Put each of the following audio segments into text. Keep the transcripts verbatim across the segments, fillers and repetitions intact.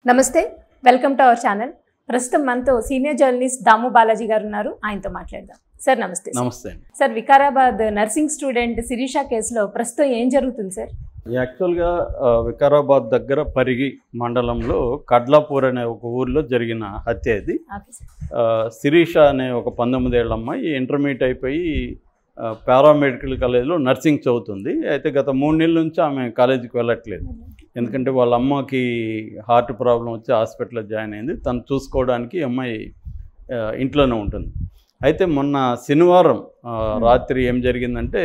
నమస్తే, welcome to our channel. ప్రస్తుతం మనతో సీనియర్ జర్నలిస్ట్ దాము బాలాజీ గారు ఉన్నారు. ఆయనతో మాట్లాడదాం. సార్ నమస్తే. నమస్తే sir, Vikarabad nursing student Sirisha కేసులో ప్రస్తుతం ఏం జరుగుతుంది సార్? యాక్చువల్గా వికారాబాద్ దగ్గర పరిగి మండలంలో కడ్లాపూర్ అనే ఒక ఊర్లో జరిగిన హత్య ఇది. శిరీష అనే ఒక పంతొమ్మిది ఏళ్ళ అమ్మాయి ఇంటర్మీడియట్ అయిపోయి పారామెడికల్ కాలేజీలో నర్సింగ్ చదువుతుంది. అయితే గత మూడు నెలల నుంచి ఆమె కాలేజీకి వెళ్ళట్లేదు. ఎందుకంటే వాళ్ళ అమ్మకి హార్ట్ ప్రాబ్లం వచ్చి హాస్పిటల్లో జాయిన్ అయింది. తను చూసుకోవడానికి అమ్మాయి ఇంట్లోనే ఉంటుంది. అయితే మొన్న శనివారం రాత్రి ఏం జరిగిందంటే,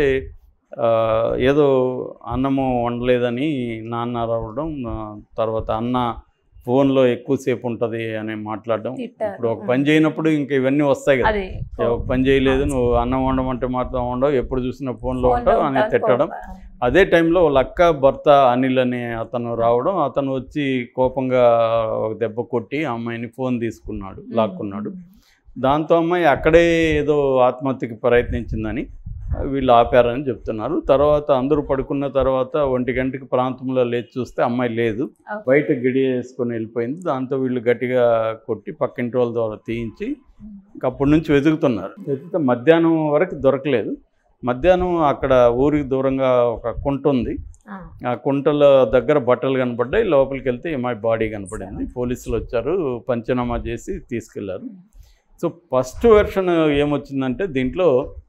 ఏదో అన్నము వండలేదని నాన్న రావడం, తర్వాత అన్న ఫోన్లో ఎక్కువసేపు ఉంటుంది అని మాట్లాడడం. ఇప్పుడు ఒక పని చేయనప్పుడు ఇంక ఇవన్నీ వస్తాయి కదా, ఒక పని చేయలేదు, నువ్వు అన్నం వండమంటే మాత్రం వండవు, ఎప్పుడు చూసినా ఫోన్లో ఉంటావు అని తిట్టడం. అదే టైంలో వాళ్ళ అక్క భర్త అనిల్ అనే అతను రావడం, అతను వచ్చి కోపంగా ఒక దెబ్బ కొట్టి అమ్మాయిని ఫోన్ తీసుకున్నాడు, లాక్కున్నాడు. దాంతో అమ్మాయి అక్కడే ఏదో ఆత్మహత్యకి ప్రయత్నించిందని వీళ్ళు ఆపారని చెప్తున్నారు. తర్వాత అందరూ పడుకున్న తర్వాత ఒంటి గంటకి ప్రాంతంలో లేచి చూస్తే అమ్మాయి లేదు, బయట గిడి వేసుకొని వెళ్ళిపోయింది. దాంతో వీళ్ళు గట్టిగా కొట్టి పక్కింటి వాళ్ళ ద్వారా తీయించి అప్పటి నుంచి వెతుకుతున్నారు. వెతికితే మధ్యాహ్నం వరకు దొరకలేదు. మధ్యాహ్నం అక్కడ ఊరికి దూరంగా ఒక కుంట ఉంది, ఆ కుంటల దగ్గర బట్టలు కనపడ్డాయి. లోపలికి వెళ్తే అమ్మాయి బాడీ కనపడింది. పోలీసులు వచ్చారు, పంచనామా చేసి తీసుకెళ్లారు. సో ఫస్ట్ వెర్షన్ ఏమొచ్చిందంటే, దీంట్లో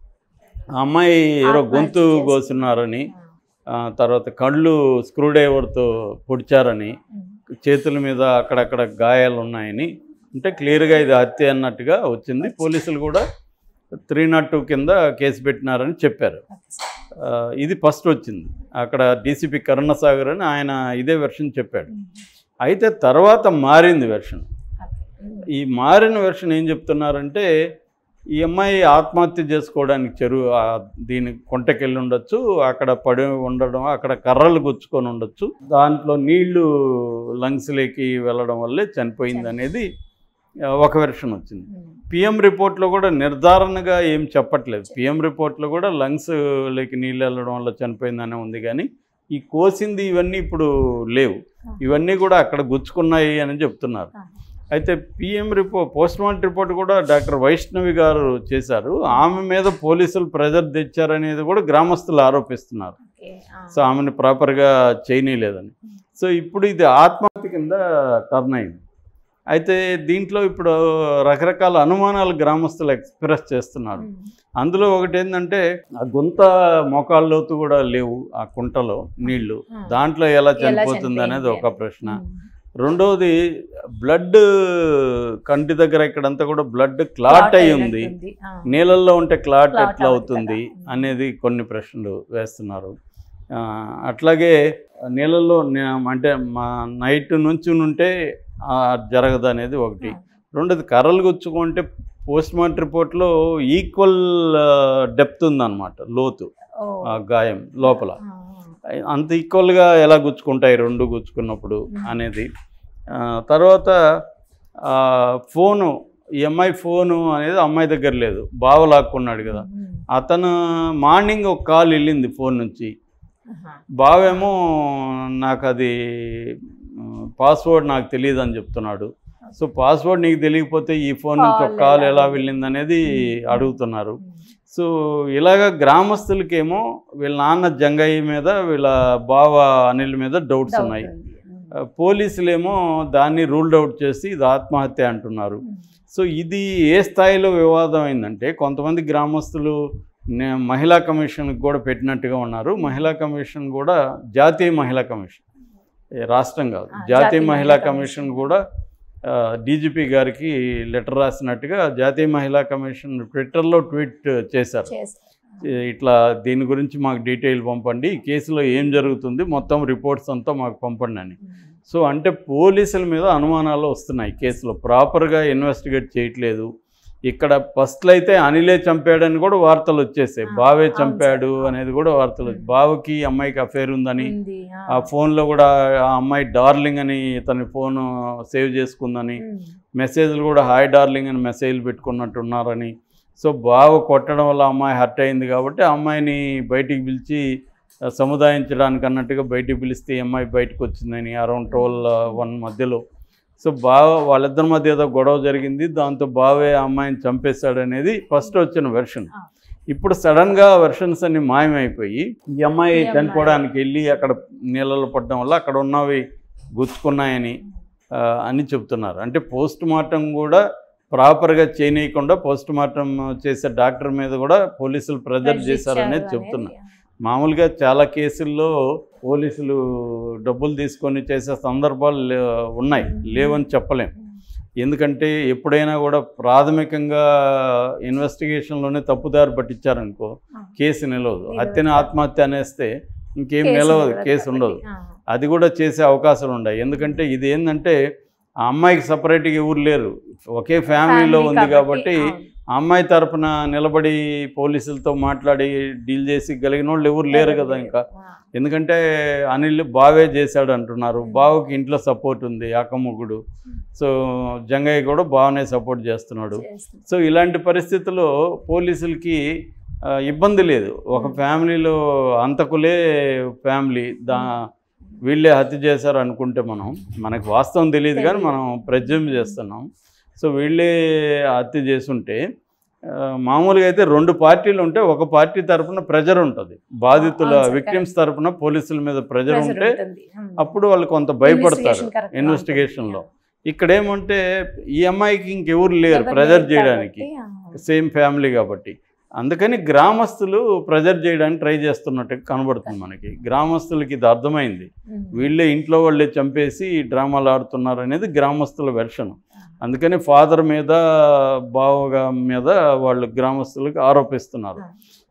అమ్మాయి ఏదో గొంతు కోసున్నారని, తర్వాత కళ్ళు స్క్రూ డ్రైవర్తో పొడిచారని, చేతుల మీద అక్కడక్కడ గాయాలు ఉన్నాయని, అంటే క్లియర్గా ఇది హత్య అన్నట్టుగా వచ్చింది. పోలీసులు కూడా త్రీ నాట్ టూ కింద కేసు పెట్టినారని చెప్పారు. ఇది ఫస్ట్ వచ్చింది. అక్కడ డీసీపీ కరుణసాగర్ అని ఆయన ఇదే వెర్షన్ చెప్పాడు. అయితే తర్వాత మారింది వెర్షన్. ఈ మారిన వెర్షన్ ఏం చెప్తున్నారంటే, ఈ అమ్మాయి ఆత్మహత్య చేసుకోవడానికి చెరువు దీని కొంటకెళ్ళి ఉండొచ్చు, అక్కడ పడి ఉండడం, అక్కడ కర్రలు గుచ్చుకొని ఉండొచ్చు, దాంట్లో నీళ్లు లంగ్స్లోకి వెళ్ళడం వల్లే చనిపోయింది అనేది ఒక వెర్షన్ వచ్చింది. పిఎం రిపోర్ట్లో కూడా నిర్ధారణగా ఏం చెప్పట్లేదు. పిఎం రిపోర్ట్లో కూడా లంగ్స్లోకి నీళ్ళు వెళ్ళడం వల్ల చనిపోయిందనే ఉంది, కానీ ఈ కోసింది ఇవన్నీ ఇప్పుడు లేవు. ఇవన్నీ కూడా అక్కడ గుచ్చుకున్నాయి అని చెప్తున్నారు. అయితే పిఎం రిపోర్ట్ పోస్ట్మార్టం రిపోర్ట్ కూడా డాక్టర్ వైష్ణవి గారు చేశారు. ఆమె మీద పోలీసులు ప్రెజర్ తెచ్చారనేది కూడా గ్రామస్తులు ఆరోపిస్తున్నారు. సో ఆమెను ప్రాపర్గా చేయనీయలేదని. సో ఇప్పుడు ఇది ఆత్మహత్య కింద టర్న్ అయింది. అయితే దీంట్లో ఇప్పుడు రకరకాల అనుమానాలు గ్రామస్తులు ఎక్స్ప్రెస్ చేస్తున్నారు. అందులో ఒకటి ఏంటంటే, ఆ గుంత మోకాళ్ళలోతు కూడా లేవు ఆ కుంటలో నీళ్లు, దాంట్లో ఎలా చనిపోతుంది అనేది ఒక ప్రశ్న. రెండవది, బ్లడ్ కంటి దగ్గర ఇక్కడంతా కూడా బ్లడ్ క్లాట్ అయి ఉంది, నీళ్ళల్లో ఉంటే క్లాట్ ఎట్లా అవుతుంది అనేది కొన్ని ప్రశ్నలు వేస్తున్నారు. అట్లాగే నీళ్ళల్లో అంటే మా నైట్ నుంచి ఉంటే జరగదు అనేది ఒకటి. రెండోది, కర్రలు గుచ్చుకుంటే పోస్ట్మార్టం రిపోర్ట్లో ఈక్వల్ డెప్త్ ఉందన్నమాట, లోతు గాయం లోపల. అంత ఈక్వల్గా ఎలా గుచ్చుకుంటాయి రెండు గుచ్చుకున్నప్పుడు అనేది. తర్వాత ఫోను, ఈ అమ్మాయి ఫోను అనేది అమ్మాయి దగ్గర లేదు, బావ లాక్కున్నాడు కదా. అతను మార్నింగ్ ఒక కాల్ వెళ్ళింది ఫోన్ నుంచి, బావేమో నాకు అది పాస్వర్డ్ నాకు తెలియదు అని చెప్తున్నాడు. సో పాస్వర్డ్ నీకు తెలియకపోతే ఈ ఫోన్ నుంచి ఒక కాల్ ఎలా వెళ్ళింది అనేది అడుగుతున్నారు. సో ఇలాగ గ్రామస్తులకేమో వీళ్ళ నాన్న జంగయ్య మీద, వీళ్ళ బావ అనిల్ మీద డౌట్స్ ఉన్నాయి. పోలీసులేమో దాన్ని రూల్డ్ అవుట్ చేసి ఇది ఆత్మహత్య అంటున్నారు. సో ఇది ఏ స్థాయిలో వివాదం అయిందంటే, కొంతమంది గ్రామస్తులు మహిళా కమిషన్కి కూడా పెట్టినట్టుగా ఉన్నారు. మహిళా కమిషన్ కూడా జాతీయ మహిళా కమిషన్, రాష్ట్రం కాదు, జాతీయ మహిళా కమిషన్ కూడా డీజీపీ గారికి లెటర్ రాసినట్టుగా జాతీయ మహిళా కమిషన్ ట్విట్టర్లో ట్వీట్ చేశారు. ఇట్లా దీని గురించి మాకు డీటెయిల్ పంపండి, ఈ కేసులో ఏం జరుగుతుంది మొత్తం రిపోర్ట్స్ అంతా మాకు పంపండి అని. సో అంటే పోలీసుల మీద అనుమానాలు వస్తున్నాయి. కేసులో ప్రాపర్గా ఇన్వెస్టిగేట్ చేయట్లేదు. ఇక్కడ ఫస్ట్లో అయితే అనిలే చంపాడని కూడా వార్తలు వచ్చేసాయి, బావే చంపాడు అనేది కూడా వార్తలు వచ్చాయి. బావకి అమ్మాయికి అఫేర్ ఉందని, ఆ ఫోన్లో కూడా ఆ అమ్మాయి డార్లింగ్ అని తన ఫోన్ సేవ్ చేసుకుందని, మెసేజ్లు కూడా హాయ్ డార్లింగ్ అని మెసేజ్లు పెట్టుకున్నట్టున్నారని. సో బావ కొట్టడం వల్ల అమ్మాయి హర్ట్ అయింది కాబట్టి ఆ అమ్మాయిని బయటికి పిలిచి సముదాయించడానికి అన్నట్టుగా బయటికి పిలిస్తే అమ్మాయి బయటకు వచ్చిందని అరౌండ్ ట్వెల్వ్ వన్ మధ్యలో సో బావ వాళ్ళిద్దరి మధ్య ఏదో గొడవ జరిగింది, దాంతో బావే ఆ అమ్మాయిని చంపేశాడు అనేది ఫస్ట్ వచ్చిన వెర్షన్. ఇప్పుడు సడన్గా వెర్షన్స్ అన్ని మాయమైపోయి ఈ అమ్మాయి చనిపోవడానికి వెళ్ళి అక్కడ నీళ్ళలో పడడం వల్ల అక్కడ ఉన్నవి గుచ్చుకున్నాయని అని చెప్తున్నారు. అంటే పోస్ట్ మార్టం కూడా ప్రాపర్గా చేయనీయకుండా పోస్ట్ మార్టం చేసే డాక్టర్ మీద కూడా పోలీసులు ప్రెజర్ చేశారనేది చెప్తున్నారు. మామూలుగా చాలా కేసుల్లో పోలీసులు డబ్బులు తీసుకొని చేసే సందర్భాలు ఉన్నాయి, లేవని చెప్పలేం. ఎందుకంటే ఎప్పుడైనా కూడా ప్రాథమికంగా ఇన్వెస్టిగేషన్లోనే తప్పుదారి పట్టించారనుకో కేసు నిలవదు. హత్యని ఆత్మహత్య అనేస్తే ఇంకేం నిలవదు, కేసు ఉండదు. అది కూడా చేసే అవకాశాలు ఉన్నాయి. ఎందుకంటే ఇది ఏంటంటే ఆ అమ్మాయికి సపరేట్గా ఎవరు లేరు, ఒకే ఫ్యామిలీలో ఉంది కాబట్టి ఆ అమ్మాయి తరపున నిలబడి పోలీసులతో మాట్లాడి డీల్ చేసి గలిగిన వాళ్ళు ఎవరు లేరు కదా ఇంకా. ఎందుకంటే అనిల్ బావే చేశాడు అంటున్నారు, బావకి ఇంట్లో సపోర్ట్ ఉంది, అక్కముగ్గుడు. సో జంగయ్య కూడా బాగానే సపోర్ట్ చేస్తున్నాడు. సో ఇలాంటి పరిస్థితుల్లో పోలీసులకి ఇబ్బంది లేదు. ఒక ఫ్యామిలీలో అంతకులే ఫ్యామిలీ దా వీళ్ళే హత్య చేశారు అనుకుంటే మనం, మనకు వాస్తవం తెలియదు కానీ మనం ప్రెజ్యూమ్ చేస్తున్నాం. సో వీళ్ళే హత్య చేసుంటే మామూలుగా అయితే రెండు పార్టీలు ఉంటే ఒక పార్టీ తరఫున ప్రెజర్ ఉంటుంది, బాధితుల విక్టిమ్స్ తరఫున పోలీసుల మీద ప్రెజర్ ఉంటే అప్పుడు వాళ్ళు కొంత భయపడతారు ఇన్వెస్టిగేషన్లో. ఇక్కడ ఏమంటే ఈ అమ్మాయికి ఇంకెవరు లేరు ప్రెజర్ చేయడానికి, సేమ్ ఫ్యామిలీ కాబట్టి. అందుకని గ్రామస్తులు ప్రెజర్ చేయడానికి ట్రై చేస్తున్నట్టు కనబడుతుంది మనకి. గ్రామస్తులకి ఇది అర్థమైంది, వీళ్ళే ఇంట్లో వాళ్ళే చంపేసి డ్రామాలు ఆడుతున్నారు అనేది గ్రామస్తుల వెర్షన్. అందుకని ఫాదర్ మీద బావగా మీద వాళ్ళు గ్రామస్తులకు ఆరోపిస్తున్నారు.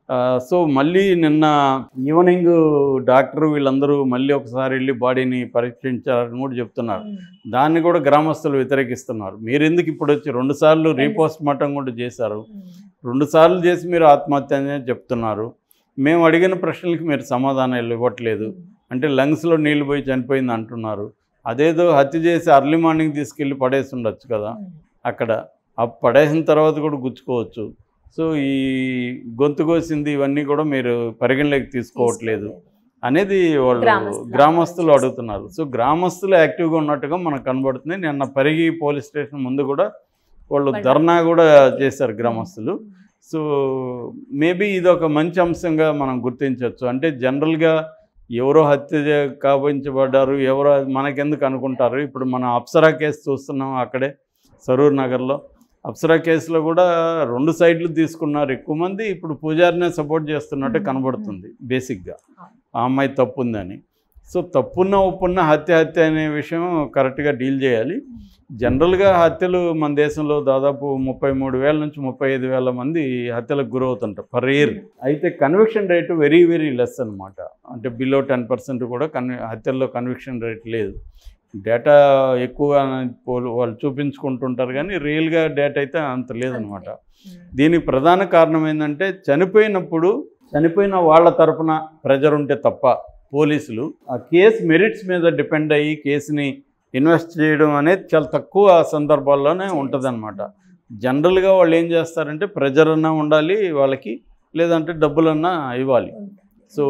సో మళ్ళీ నిన్న ఈవినింగ్ డాక్టర్ వీళ్ళందరూ మళ్ళీ ఒకసారి వెళ్ళి బాడీని పరీక్షించారని కూడా చెప్తున్నారు. దాన్ని కూడా గ్రామస్తులు వ్యతిరేకిస్తున్నారు. మీరు ఎందుకు ఇప్పుడు వచ్చి రెండుసార్లు రీపోస్ట్ మార్టం కూడా చేశారు, రెండు సార్లు చేసి మీరు ఆత్మహత్య అనేది చెప్తున్నారు, మేము అడిగిన ప్రశ్నలకి మీరు సమాధానాలు ఇవ్వట్లేదు, అంటే లంగ్స్లో నీళ్ళు పోయి చనిపోయింది అంటున్నారు. అదేదో హత్య చేసి అర్లీ మార్నింగ్ తీసుకెళ్ళి పడేసి ఉండొచ్చు కదా అక్కడ, ఆ పడేసిన తర్వాత కూడా గుచ్చుకోవచ్చు. సో ఈ గొంతు కోసింది ఇవన్నీ కూడా మీరు పరిగణలోకి తీసుకోవట్లేదు అనేది వాళ్ళు గ్రామస్తులు అడుగుతున్నారు. సో గ్రామస్తులు యాక్టివ్గా ఉన్నట్టుగా మనకు కనబడుతుంది. నిన్న పరిగి పోలీస్ స్టేషన్ ముందు కూడా వాళ్ళు ధర్నా కూడా చేశారు గ్రామస్తులు. సో మేబీ ఇది ఒక మంచి అంశంగా మనం గుర్తించవచ్చు. అంటే జనరల్గా ఎవరో హత్య కావించబడ్డారు, ఎవరో మనకెందుకు అనుకుంటారు. ఇప్పుడు మనం అప్సరా కేసు చూస్తున్నాం అక్కడే సరూర్ నగర్లో. అప్సరా కేసులో కూడా రెండు సైడ్లు తీసుకున్నారు ఎక్కువ మంది. ఇప్పుడు పూజారినే సపోర్ట్ చేస్తున్నట్టు కనబడుతుంది బేసిక్గా, ఆ అమ్మాయి తప్పు ఉందని. సో తప్పున్న ఒప్పున్న హత్య హత్య అనే విషయం కరెక్ట్గా డీల్ చేయాలి. జనరల్గా హత్యలు మన దేశంలో దాదాపు ముప్పై మూడు వేల నుంచి ముప్పై ఐదు వేల మంది హత్యలకు గురవుతుంటారు పర్ ఇయర్. అయితే conviction rate very very less అనమాట. అంటే బిలో టెన్ పర్సెంట్ కూడా కన్వి హత్యల్లో కన్విక్షన్ రేట్ లేదు. డేటా ఎక్కువ వాళ్ళు చూపించుకుంటుంటారు కానీ రియల్గా డేటా అయితే అంత లేదనమాట. దీనికి ప్రధాన కారణం ఏంటంటే చనిపోయినప్పుడు చనిపోయిన వాళ్ళ తరపున ప్రెజర్ ఉంటే తప్ప పోలీసులు ఆ కేసు మెరిట్స్ మీద డిపెండ్ అయ్యి కేసుని ఇన్వెస్ట్ చేయడం అనేది చాలా తక్కువ సందర్భాల్లోనే ఉంటుందన్నమాట. జనరల్గా వాళ్ళు ఏం చేస్తారంటే ప్రెజర్ అన్నా ఉండాలి వాళ్ళకి, లేదంటే డబ్బులన్నా ఇవ్వాలి. సో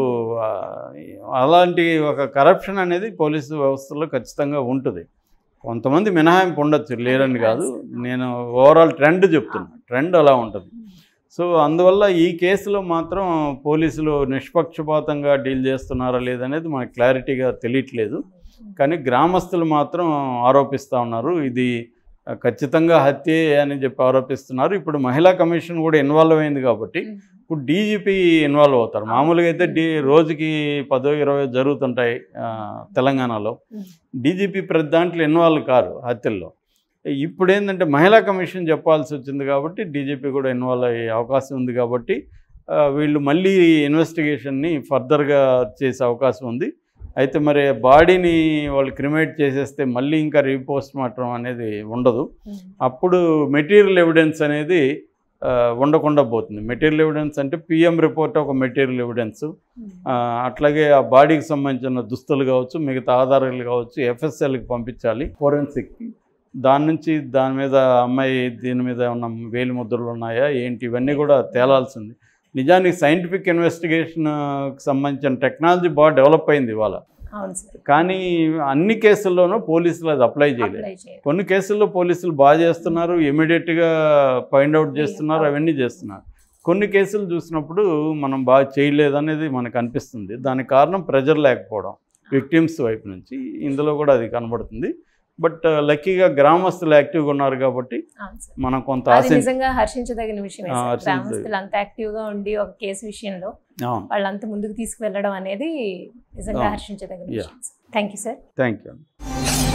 అలాంటి ఒక కరప్షన్ అనేది పోలీసు వ్యవస్థలో ఖచ్చితంగా ఉంటుంది. కొంతమంది మినహాయింపు ఉండొచ్చు, లేరని కాదు, నేను ఓవరాల్ ట్రెండ్ చెప్తున్నా, ట్రెండ్ అలా ఉంటుంది. సో అందువల్ల ఈ కేసులో మాత్రం పోలీసులు నిష్పక్షపాతంగా డీల్ చేస్తున్నారా లేదనేది మనకు క్లారిటీగా తెలియట్లేదు. కానీ గ్రామస్తులు మాత్రం ఆరోపిస్తూ ఉన్నారు, ఇది ఖచ్చితంగా హత్యే అని చెప్పి ఆరోపిస్తున్నారు. ఇప్పుడు మహిళా కమిషన్ కూడా ఇన్వాల్వ్ అయింది కాబట్టి ఇప్పుడు డీజీపీ ఇన్వాల్వ్ అవుతారు. మామూలుగా అయితే డీ రోజుకి పదో ఇరవై జరుగుతుంటాయి తెలంగాణలో, డీజీపీ ప్రతి దాంట్లో ఇన్వాల్వ్ కారు హత్యల్లో. ఇప్పుడు ఏంటంటే మహిళా కమిషన్ చెప్పాల్సి వచ్చింది కాబట్టి డీజీపీ కూడా ఇన్వాల్వ్ అయ్యే అవకాశం ఉంది. కాబట్టి వీళ్ళు మళ్ళీ ఇన్వెస్టిగేషన్ని ఫర్దర్గా చేసే అవకాశం ఉంది. అయితే మరి బాడీని వాళ్ళు క్రిమేట్ చేసేస్తే మళ్ళీ ఇంకా రీపోస్ట్ మార్టం అనేది ఉండదు. అప్పుడు మెటీరియల్ ఎవిడెన్స్ అనేది ఉండకుండా పోతుంది. మెటీరియల్ ఎవిడెన్స్ అంటే పిఎం రిపోర్ట్ ఒక మెటీరియల్ ఎవిడెన్స్, అట్లాగే ఆ బాడీకి సంబంధించిన దుస్తులు కావచ్చు, మిగతా ఆధారాలు కావచ్చు ఎఫ్ఎస్ఎల్కి పంపించాలి ఫోరెన్సిక్కి. దాని నుంచి దాని మీద అమ్మాయి దీని మీద ఉన్న వేలి ముద్రలు ఉన్నాయా ఏంటి ఇవన్నీ కూడా తేలాల్సింది. నిజానికి సైంటిఫిక్ ఇన్వెస్టిగేషన్కి సంబంధించిన టెక్నాలజీ బాగా డెవలప్ అయింది ఇవాళ. అవును సార్. కానీ అన్ని కేసుల్లోనూ పోలీసులు అది అప్లై చేయలేదు. అప్లై చేయాలి. కొన్ని కేసుల్లో పోలీసులు బాగా చేస్తున్నారు, ఇమీడియట్గా ఫైండ్ అవుట్ చేస్తున్నారు, అవన్నీ చేస్తున్నారు. కొన్ని కేసులు చూసినప్పుడు మనం బాగా చేయలేదు అనేది మనకు అనిపిస్తుంది. దానికి కారణం ప్రెజర్ లేకపోవడం విక్టిమ్స్ వైపు నుంచి, ఇందులో కూడా అది కనబడుతుంది. బట్ లక్కీగా గ్రామస్తులు యాక్టివ్గా ఉన్నారు కాబట్టి అవును సార్. మనం కొంత అది ఆశ నిజంగా హర్షించదగిన విషయమే ఆ, సార్. హర్షించదగిన. గ్రామస్తులు అంత యాక్టివ్ గా ఉండి ఒక కేసు విషయంలో అవును. వాళ్ళంతా ముందుకు తీసుకువెళ్ళడం అనేది నిజంగా అవును. హర్షించదగిన Yeah. విషయం. Thank you sir. Thank you.